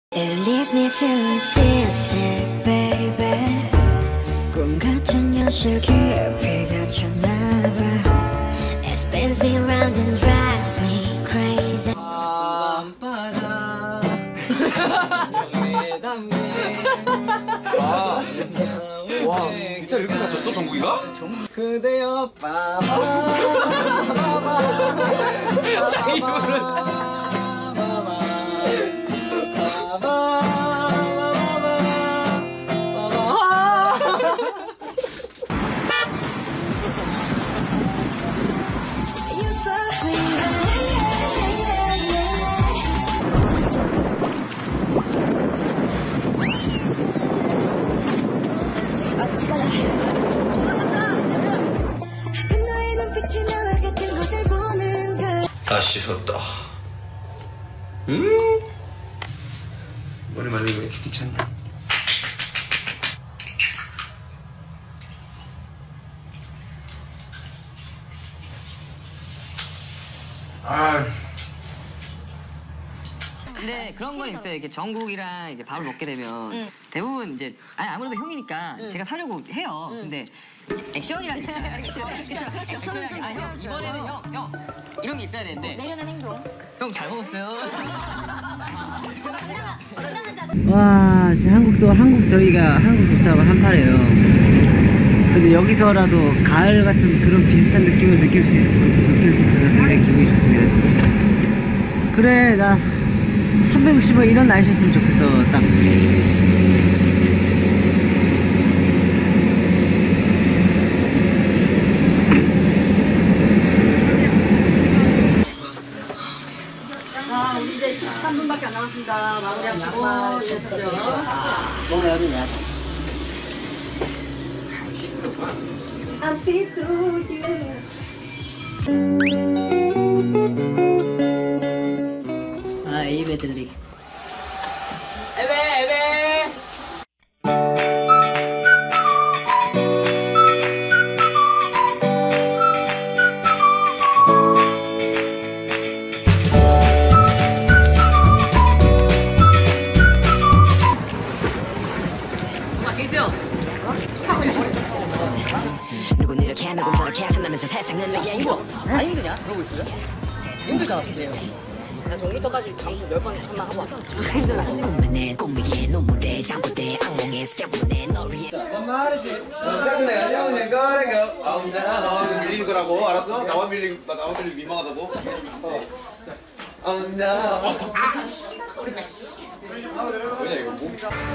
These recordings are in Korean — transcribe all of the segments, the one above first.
It leaves me feeling seasick, baby. 꿈 같은 현실 깊이가 쳤나봐. It spins me round and drives me crazy. 와, 기타 이렇게 잘 쳤어, 정국이가? 그대여 자기 부른 다 씻었다. 머리 말리고 왜 이렇게 귀찮냐? 아. 근데 그런 건 있어요. 이렇게 정국이랑 이렇게 밥을 먹게 되면 대부분 이제 아무래도 형이니까 제가 사려고 해요. 근데 액션이란 게 있잖아요. 액션이란 게 형, 이번에는 형 이런 게 있어야 되는데 내려놓은 행동. 형 잘 먹었어요. 와, 진짜 한국 저희가 한국 도착을 한파래요. 근데 여기서라도 가을 같은 그런 비슷한 느낌을 느낄 수 있어서 굉장히 기분이 좋습니다. 지금. 그래, 나 360원 이런 날씨였으면 좋겠어, 딱. 자, 우리 이제 13분밖에 안 남았습니다. 마무리하시고 이러시죠. I'm see through you. 아, 이 메들리. 누군 이렇게 누군 저렇게 산다면서 세상은 내게 이거 안 힘드냐? 그러고 있어요? 힘들잖아, 근데요. 나 정리터까지 잠수 10번 했나 하고 왔다. 꿈에 꿈이에 눈물에 잠꼬대 악몽에 스케보네 널 위해 말이지. 짜증내가 내가 아웃나 밀리는 거라고 알았어? 나만 밀리면 민망하다고. 아웃나. 우리가 씨. 뭐냐 이거 몸.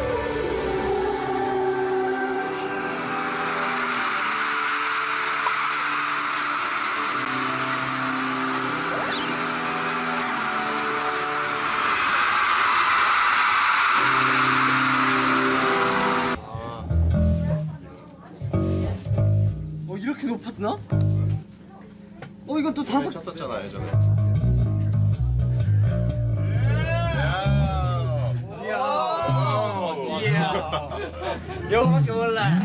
이렇게 높았나? 이건 또 다섯 쳤었잖아 예전에. 여우밖에 몰라.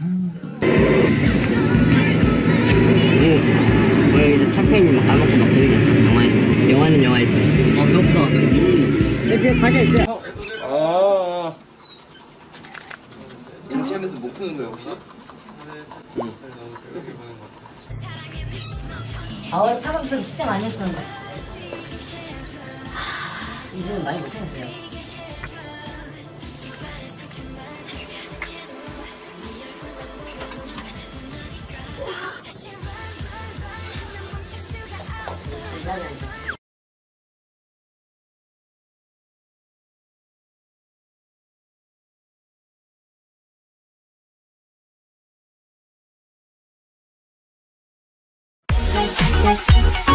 왜 이제 샴페인을 다 먹고 막 그러냐. 영화는 영화일 때. 배고프다. 여기 과자 있어요. 인체하면서 못 푸는 거야, 혹시? 타방 소리 진짜 많이 했었는데. 이제는 많이 못하겠어요. Yeah.